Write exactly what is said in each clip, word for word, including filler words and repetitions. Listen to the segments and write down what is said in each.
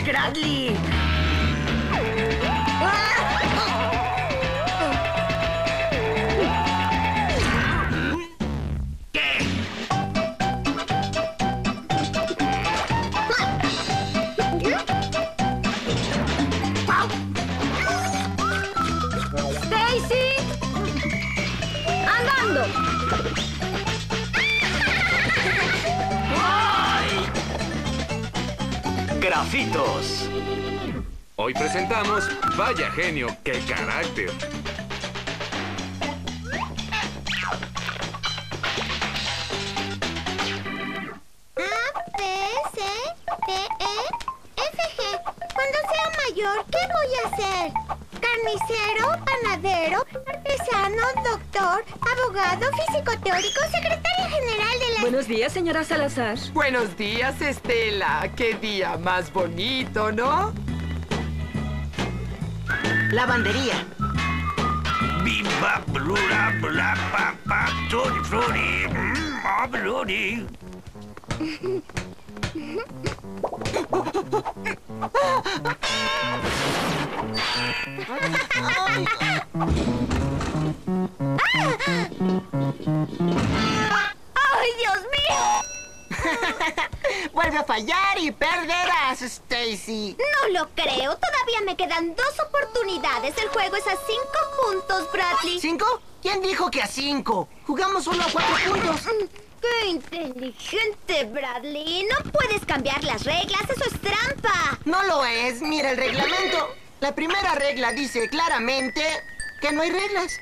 Scradley! ¡Grafitos! Hoy presentamos Vaya Genio, qué carácter. A, B, C, D, E, F, G. Cuando sea mayor, ¿qué voy a hacer? Carnicero, panadero, artesano, doctor, abogado, físico teórico, secretaria general de la... Buenos días, señora Salazar. Buenos días, Estela. Qué día más bonito, ¿no? Lavandería. Bimba, blura, bla, pa, pa, tutti frutti, mm, oh, bluri. ¡Ay, Dios mío! Vuelve a fallar y perderás, Stacy. No lo creo. Todavía me quedan dos oportunidades. El juego es a cinco puntos, Bradley. ¿Cinco? ¿Quién dijo que a cinco? Jugamos solo a cuatro puntos. ¡Qué inteligente, Bradley! No puedes cambiar las reglas. ¡Eso es trampa! No lo es. Mira el reglamento. La primera regla dice claramente que no hay reglas.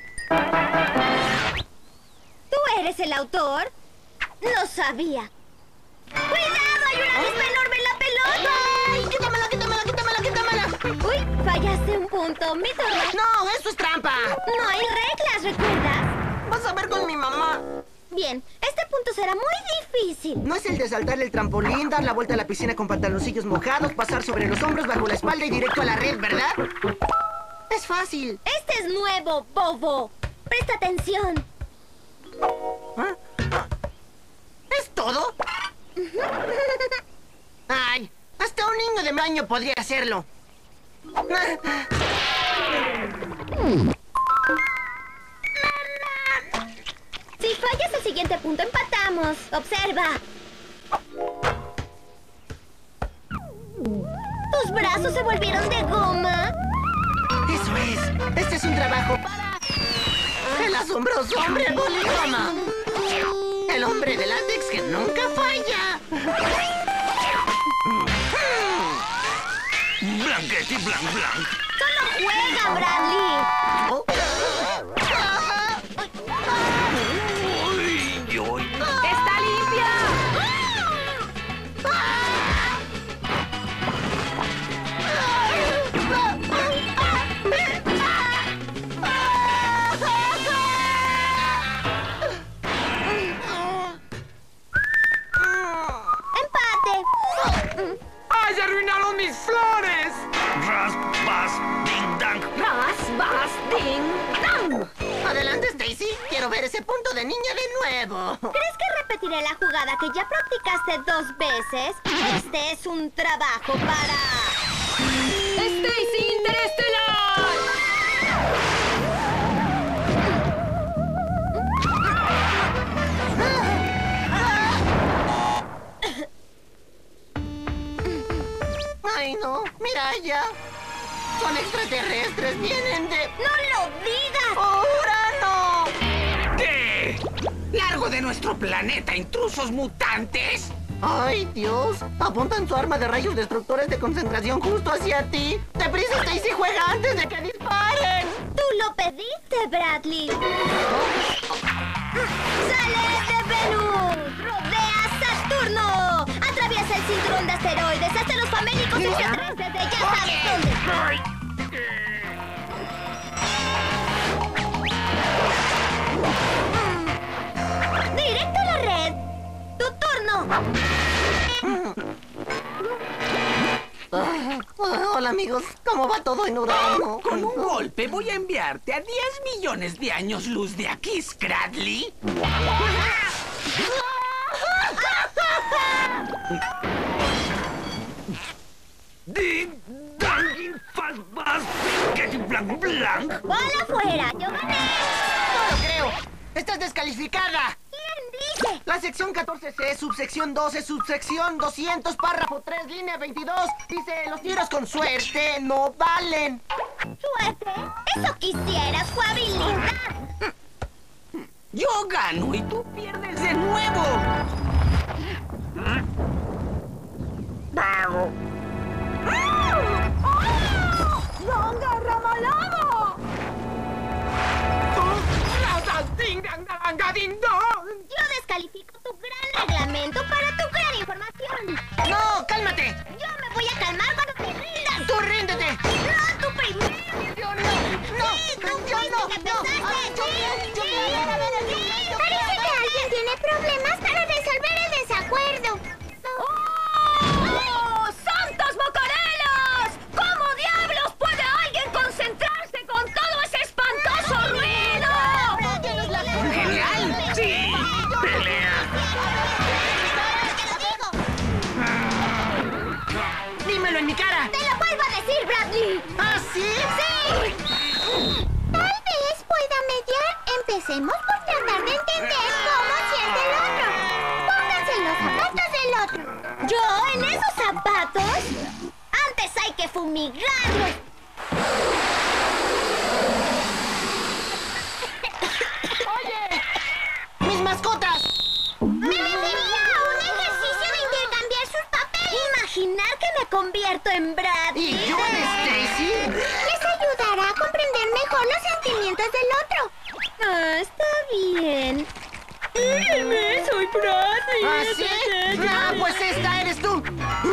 ¿Tú eres el autor? No sabía. ¡Cuidado! ¡Hay una avispa enorme en la pelota! ¡Ay! ¡Quítamela, quítamela, quítamela, quítamela! ¡Uy! Fallaste un punto. Mi turno. ¡No! ¡Eso es trampa! No hay reglas, ¿recuerdas? Vas a ver con mi mamá. Bien, este punto será muy difícil. No es el de saltar el trampolín, dar la vuelta a la piscina con pantaloncillos mojados, pasar sobre los hombros, bajo la espalda y directo a la red, ¿verdad? Es fácil. Este es nuevo, bobo. Presta atención. ¿Ah? ¿Ah? ¿Es todo? Ay, hasta un niño de baño podría hacerlo. Si fallas el siguiente punto, empatamos. Observa. ¿Tus brazos se volvieron de goma? Eso es. Este es un trabajo para el asombroso hombre poligoma. El hombre de látex que nunca falla. Blanquetti, blanc, blanc. ¡Solo juega, Bradley! Oh. Uy, uy. ¡Está limpia! ¡Empate! ¡Ay, arruinaron mis flores! Ras, bas, ding, dang. ¡Ras, bas, ding, dang! Adelante, Stacy. Quiero ver ese punto de niña de nuevo. ¿Crees que repetiré la jugada que ya practicaste dos veces? Este es un trabajo para... ¡Stacy Interestelar! Ay, no. Mira allá. Son extraterrestres. Vienen de... ¡No lo digas! ¡Urano! ¿Qué? ¿Largo de nuestro planeta, intrusos mutantes? ¡Ay, Dios! Apuntan su arma de rayos destructores de concentración justo hacia ti. ¡Deprisa, Stacy! ¡Juega antes de que disparen! ¡Tú lo pediste, Bradley! ¡Sale de Venus! ¡Rodea Saturno! ¡Atraviesa el cinturón de asteroides hasta los famélicos extraterrestres de ya sabes dónde! Ay. ¡Directo a la red! ¡Tu turno! Ah, hola, amigos. ¿Cómo va todo en Urano? Con un golpe voy a enviarte a diez millones de años luz de aquí, Scradley. Ding, dang, fast, fast, get blank, blank. ¡Bola fuera! ¡Yo gané! No lo creo. ¡Estás descalificada! ¿Quién dice? La sección catorce C, subsección doce, subsección doscientos, párrafo tres, línea veintidós, dice: los tiros con suerte no valen. ¿Suerte? ¡Eso quisieras, fue habilidad! Yo gano y tú pierdes de nuevo. ¡Longa ramalado! Yo descalifico tu gran reglamento para tu gran información. ¡No, cálmate! Yo me voy a calmar cuando te rindas. ¡Tú ríndete! ¡No, tú primero! ¡Yo no! ¡No! Sí, tú ¡Yo fuiste no! que ¡No! empezaste. ¡Ah, yo quiero! ¡Yo quiero ver a ver el video! Parece que alguien tiene problemas para resolver el desacuerdo. ¡Oh! ¡Santos mocarelas! ¿Cómo diablos puede alguien concentrarse con todo ese espantoso ruido? ¡Genial! ¡Sí! ¡Pelea! ¡Te lo digo! ¡Dímelo en mi cara! ¡Te lo vuelvo a decir, Bradley! ¿Ah, sí? ¡Sí! Tal vez pueda mediar. Empecemos por tratar de entender cómo siente el otro. Pónganse en los zapatos del otro. ¿Yo en esos zapatos? Antes hay que fumigarlos. ¡Mis mascotas! Me refería a un ejercicio de intercambiar sus papeles. Imaginar que me convierto en Bradley. ¿Y yo en Stacy? Les ayudará a comprender mejor los sentimientos del otro. Ah, está bien. ¡Mírenme! ¡Soy Bradley! ¿Ah, sí? ¡Ah, pues esta eres tú!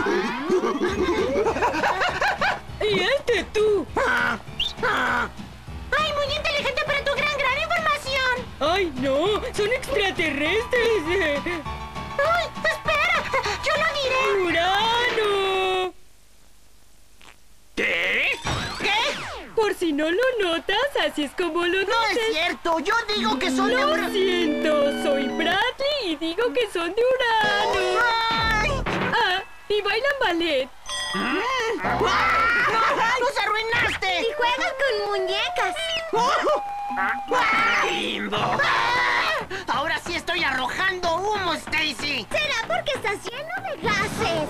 ¡Y este tú! Ah, ah. ¡Ay, muy inteligente para tu gran, gran información! ¡Ay, no! ¡Son extraterrestres! ¡Ay, espera! ¡Yo lo diré! ¡Urano! ¿Qué? ¿Qué? Por si no lo notas, así es como lo ¡No es dices. cierto! ¡Yo digo que son de Lo un... siento, soy Bradley y digo que son de Urano. ¡Ay! Ah, y bailan ballet. ¡Ah! ¡Nos arruinaste! Y juegan con muñecas. ¡Lindo! ¡Ahora sí estoy arrojando humo, Stacy! ¿Será porque estás lleno de gases?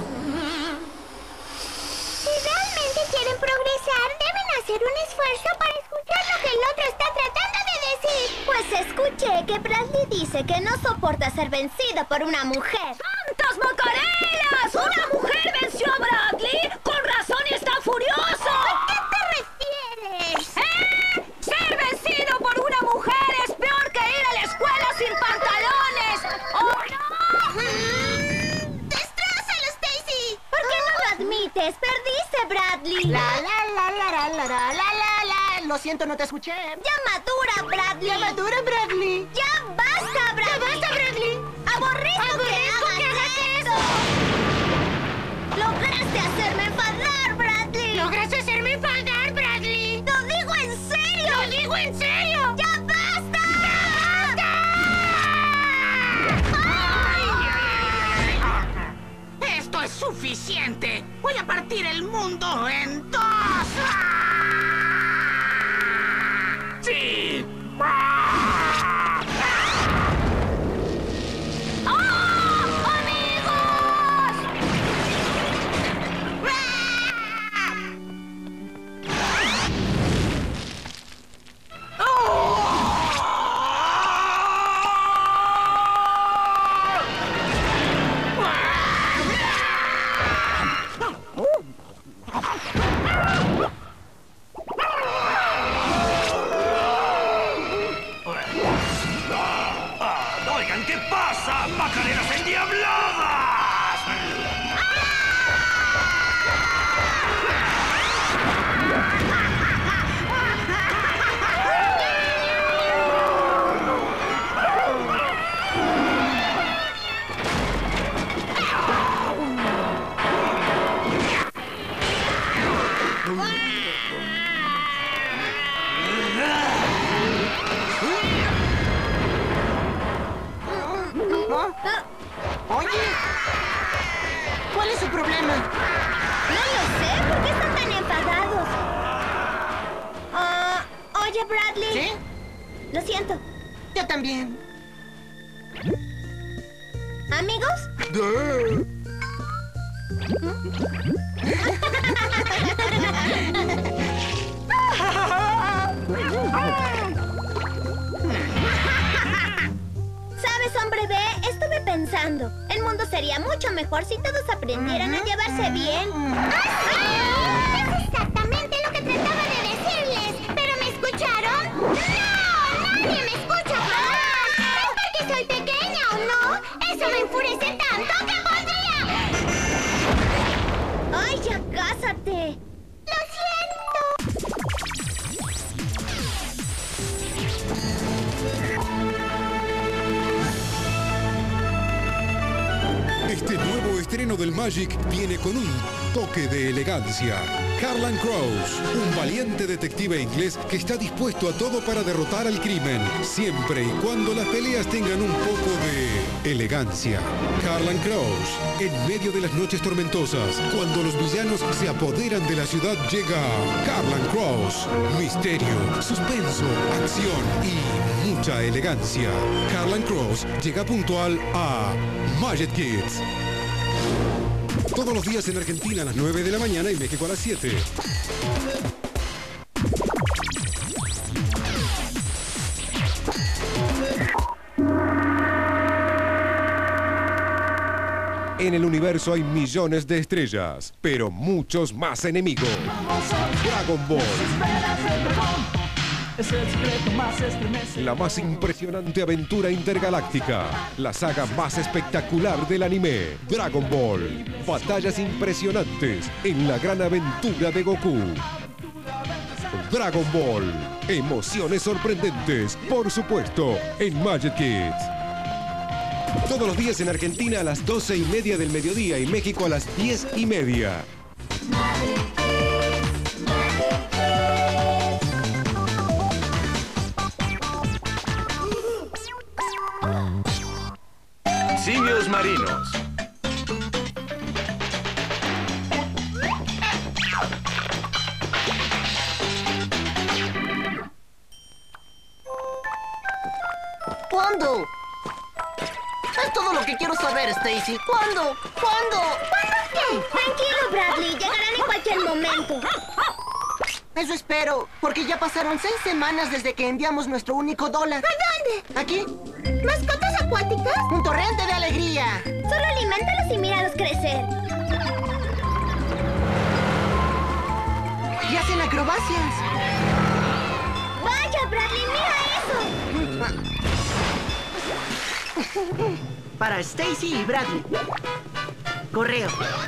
Si realmente quieren progresar, deben hacer un esfuerzo para escuchar lo que el otro está tratando de decir. Pues escuché que Bradley dice que no soporta ser vencido por una mujer. ¡Santas mocarelas! ¡Una mujer venció a Bradley! ¡Con razón está furioso! ¿A qué te refieres? ¿Eh? ¡Ser vencido por una mujer es peor que ir a la escuela sin pantalones! ¡Oh, no! Mm, ¡Destrózalo, Stacy! ¿Por qué no lo admites? ¡Perdiste, Bradley! La la la la la la la la la la. Lo siento, no te escuché. ¡Ya madura, Bradley! ¡Ya madura, Bradley! ¡Ya basta, Bradley! ¡Ya basta, Bradley! ¡Aborrezco, ¡Aborrezco que que hagas hagas eso! ¡Lograste hacerme enfadar, Bradley! ¡Lograste hacerme enfadar, Bradley! ¡Lo digo en serio! ¡Lo digo en serio! ¡Ya basta! ¡Esto es suficiente! ¡Voy a partir el mundo en dos! ¡Sí! ¡Oigan, qué pasa! ¡Macarelas endiabladas! Oye, ¿cuál es su problema? No lo sé. Lo siento. Yo también. ¿Amigos? ¿Sabes, hombre B? Estuve pensando. El mundo sería mucho mejor si todos aprendieran a llevarse bien. ¡Ah! Es exactamente lo que trataba de decirles. ¿Pero me escucharon? ¡No! ¡Nadie me escucha jamás! ¿Es porque soy pequeña o no? Eso me enfurece tanto que podría... ¡Ay, ya cásate! ¡Lo siento! Este nuevo estreno del Magic viene con un toque de elegancia. Harlan Crows, un valiente detective inglés que está dispuesto a todo para derrotar al crimen, siempre y cuando las peleas tengan un poco de elegancia. Harlan Crows, en medio de las noches tormentosas, cuando los villanos se apoderan de la ciudad, llega Harlan Crows. Misterio, suspenso, acción y mucha elegancia. Harlan Crows llega puntual a Magic Kids. Todos los días en Argentina a las nueve de la mañana y México a las siete. En el universo hay millones de estrellas, pero muchos más enemigos. Dragon Ball. Es el secreto más estremecedor. La más impresionante aventura intergaláctica. La saga más espectacular del anime. Dragon Ball. Batallas impresionantes en la gran aventura de Goku. Dragon Ball. Emociones sorprendentes, por supuesto, en Magic Kids. Todos los días en Argentina a las doce y media del mediodía y México a las diez y media. Simios marinos. ¿Cuándo? Es todo lo que quiero saber, Stacy. ¿Cuándo? ¿Cuándo? ¿Cuándo qué? Tranquilo, Bradley. Llegarán en cualquier momento. Eso espero, porque ya pasaron seis semanas desde que enviamos nuestro único dólar. ¿A dónde? ¿Aquí? ¿Mascotas acuáticas? ¡Un torrente de alegría! Solo aliméntalos y míralos crecer. Y hacen acrobacias. ¡Vaya, Bradley! ¡Mira eso! Para Stacy y Bradley. Correo.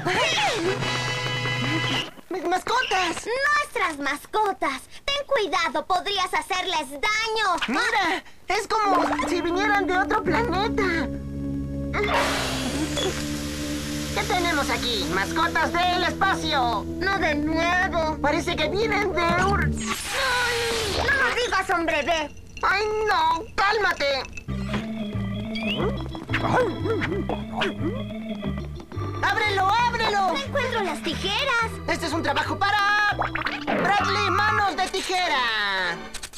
¡Mis mascotas! ¡Nuestras mascotas! ¡Ten cuidado! ¡Podrías hacerles daño! ¡Mira! Es como si vinieran de otro planeta. ¿Qué tenemos aquí? ¡Mascotas del espacio! ¡No de nuevo! Parece que vienen de un... ¡Ay! ¡No lo digas, hombre B! ¡Ay, no! ¡Cálmate! ¡Ábrelo, ábrelo! ¡No encuentro las tijeras! Este es un trabajo para... Bradley, manos de tijera.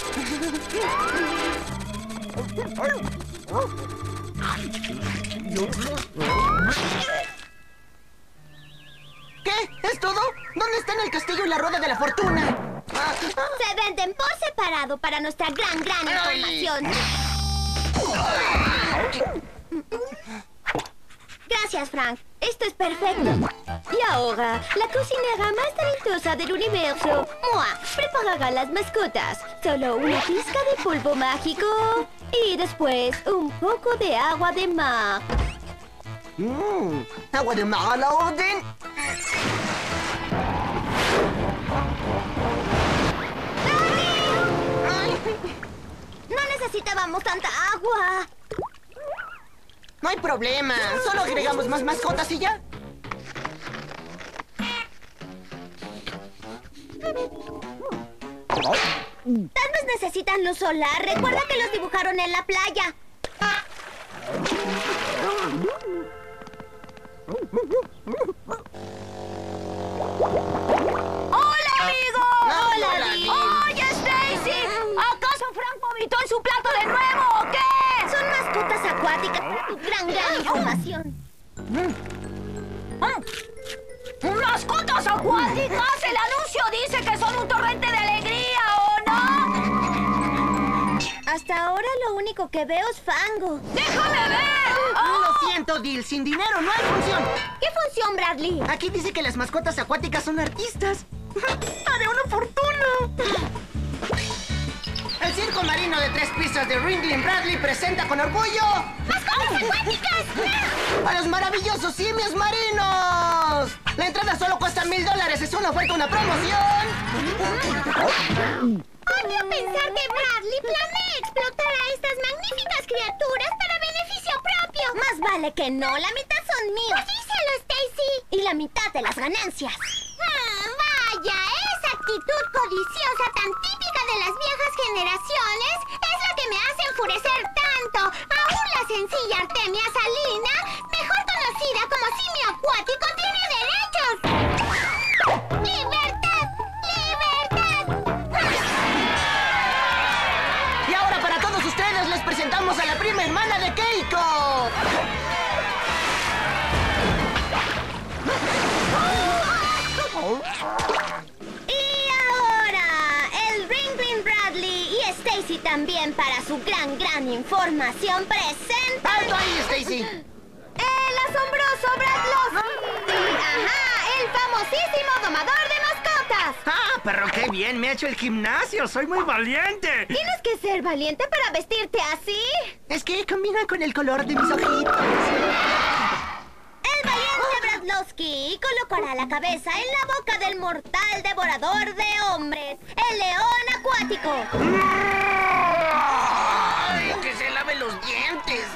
¿Qué? ¿Es todo? ¿Dónde están el castillo y la rueda de la fortuna? Se venden por separado para nuestra gran, gran información. Gracias, Frank. Esto es perfecto. Y ahora, la cocinera más talentosa del universo, Moa, preparará las mascotas. Solo una pizca de polvo mágico y después un poco de agua de mar. Mm, ¿agua de mar a la orden? ¡Ay! No necesitábamos tanta agua. No hay problema. Solo agregamos más mascotas y ya. Tal vez necesitan luz solar. Recuerda que los dibujaron en la playa. ¡Hola, amigo! Hola, Bill. ¡Oye, Stacy! ¿Acaso Frank vomitó en su plato gran información. ¡Mascotas acuáticas! El anuncio dice que son un torrente de alegría, ¿o no? Hasta ahora lo único que veo es fango. ¡Déjame ver! ¡Oh! Lo siento, Dil. Sin dinero no hay función. ¿Qué función, Bradley? Aquí dice que las mascotas acuáticas son artistas. ¡Haré una fortuna! El circo marino de tres pistas de Ringling Bradley presenta con orgullo... ¡Mascotas acuáticas! ¡a los maravillosos simios marinos! La entrada solo cuesta mil dólares. Es una oferta, una promoción. Odio pensar que Bradley planea explotar a estas magníficas criaturas para beneficio propio. Más vale que no. La mitad son míos. Díselo, Stacy. Y la mitad de las ganancias. Ah, vaya, esa actitud codiciosa tan típica de las viejas generaciones es la que me hace enfurecer tanto. Aún la sencilla Artemia Salina, mejor conocida como simio acuático, tiene derechos. ¡Libertad! ¡Libertad! Y ahora para todos ustedes les presentamos a la prima hermana de Keiko. Y ahora, el Ringling Bradley y Stacy también para su gran, gran información presentan... ¡Alto ahí, Stacy! ¡El asombroso Bradlowski! ¡Ajá! ¡El famosísimo domador de mascotas! ¡Ah, pero qué bien me ha hecho el gimnasio! ¡Soy muy valiente! ¿Tienes que ser valiente para vestirte así? Es que combina con el color de mis ojitos. El valiente Bradlowski colocará la cabeza en la boca del mortal devorador de hombres, el león acuático. ¡Ay, que se lave los dientes!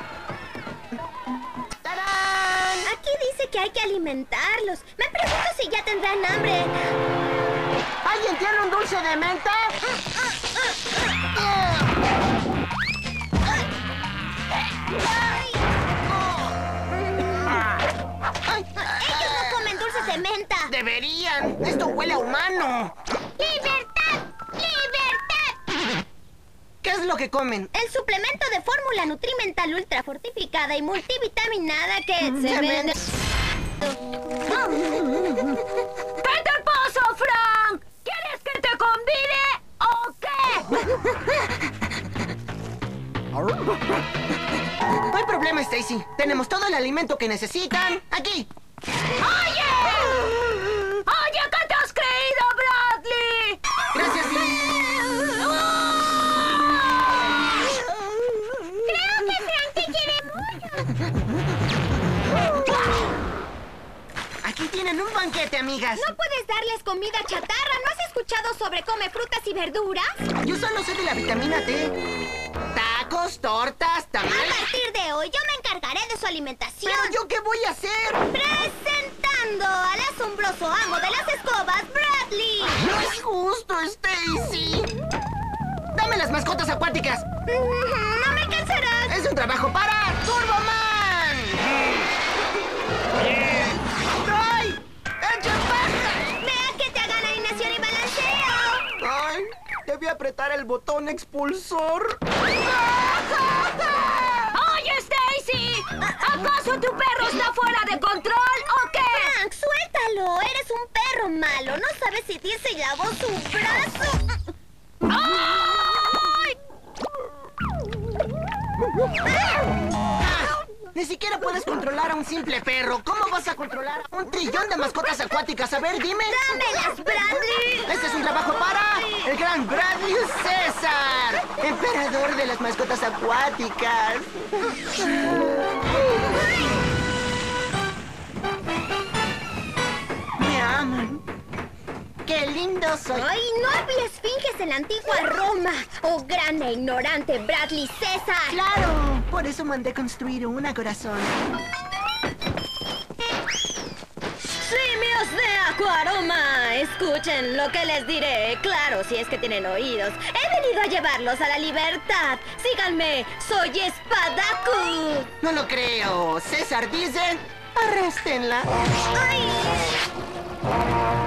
¡Tarán! Aquí dice que hay que alimentarlos. Me pregunto si ya tendrán hambre. ¿Alguien tiene un dulce de menta? Ellos no comen dulces de menta. ¡Deberían! ¡Esto huele a humano! ¡Libertad! ¡Libertad! ¿Qué es lo que comen? El suplemento de fórmula nutrimental ultra fortificada y multivitaminada que se Se vende... ¿Qué te pasa, Frank? ¿Quieres que te convide o qué? No hay problema, Stacy. Tenemos todo el alimento que necesitan aquí. ¡Oye! ¡Oye, qué te has creído, Bradley! Gracias, Dil. Creo que Frank te quiere mucho. Aquí tienen un banquete, amigas. ¿No puedes darles comida chatarra? ¿No has escuchado sobre come frutas y verduras? Yo solo sé de la vitamina T. Tacos, tortas, A tamales. partir de hoy yo me encargaré de su alimentación. ¿Pero yo qué voy a hacer? Presentando al asombroso amo de las escobas, Bradley. No es justo, Stacy. Dame las mascotas acuáticas. No me cansarás. Es un trabajo para Turboman. ¡Ay! ¡Echa paja! Vea que te hagan alineación y balanceo. ¡Ay! Debí apretar el botón expulsor. ¡Oye, Stacy! ¿Acaso tu perro está fuera de control o qué? Frank, suéltalo. Eres un perro malo. No sabes si Dil se lavó su brazo. ¡Ay! Ah, ni siquiera puedes controlar a un simple perro. ¿Cómo vas a controlar a un trillón de mascotas acuáticas? A ver, dime. ¡Dámelas, Bradley! Este es un trabajo para el gran Bradley César, emperador de las mascotas acuáticas. Me aman. ¡Qué lindo soy! ¡Ay, no había esfinges en la antigua Roma! ¡Oh, gran e ignorante Bradley César! ¡Claro! Por eso mandé construir una corazón. ¡Simios de Aquaroma! Escuchen lo que les diré. Claro, si es que tienen oídos. He venido a llevarlos a la libertad. Síganme, soy Espadaku. No lo creo. César dice, arréstenla. ¡Ay!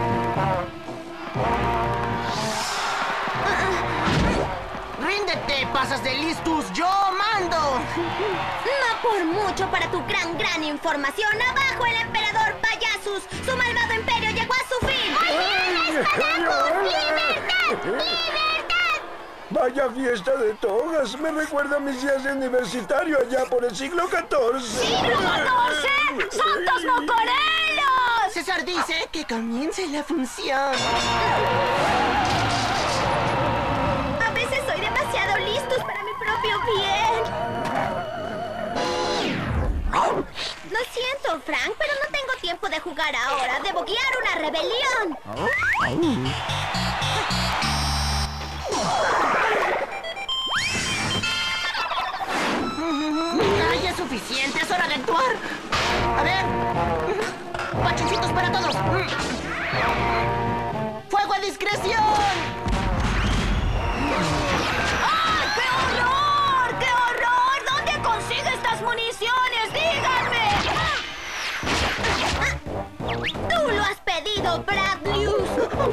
¡Ríndete, pasas de listos, yo mando. No por mucho para tu gran, gran información. ¡Abajo el emperador Payasus! ¡Su malvado imperio llegó a su fin! ¡Libertad! ¡Libertad! Vaya fiesta de togas. Me recuerda a mis días de universitario allá por el siglo catorce. ¡Siglo catorce! ¡Santos mocorelos! César dice que comience la función. A veces soy demasiado listos para mi propio bien. Lo siento, Frank, pero no tengo tiempo de jugar ahora. Debo guiar una rebelión. ¡Ay, es suficiente! ¡Es hora de actuar! A ver... ¡Pachoncitos para todos! ¡Fuego a discreción! ¡Ay, qué horror! ¡Qué horror! ¿Dónde consigue estas municiones? ¡Díganme! ¡Tú lo has pedido, Bradlius!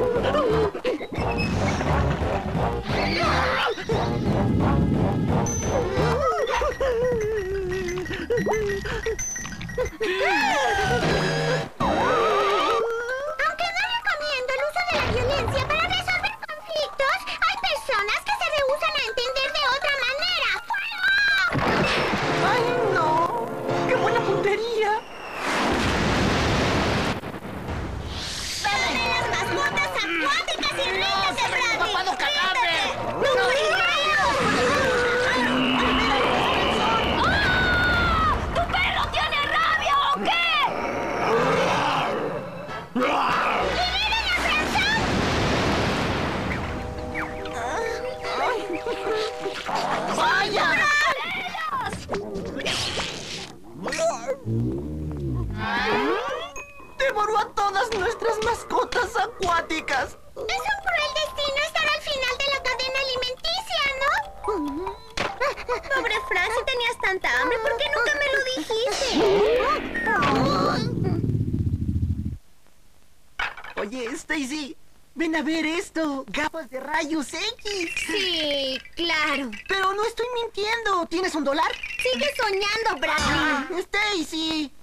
Aunque no recomiendo el uso de la violencia para resolver conflictos, hay personas que se rehúsan a entender de otra manera. ¡Fuego! ¡Ay, no! ¡Qué buena puntería! ¡Perdone las mascotas acuáticas y ríndete, Bradley! ¡Papado cadáver! ¡No, no, ¿Tu perro tiene rabia o qué? ¡Liberen a Franzón! ¡Vaya! ¡Devoró a todas nuestras mascotas acuáticas! Es un cruel destino estar al final de la cadena alimenticia, ¿no? Pobre Frank, si tenías tanta hambre, ¿por qué nunca me lo dijiste? Oye, Stacy, ven a ver esto. Gafas de rayos X. Sí, claro. Pero no estoy mintiendo. ¿Tienes un dólar? Sigue soñando, Bradley. Stacy.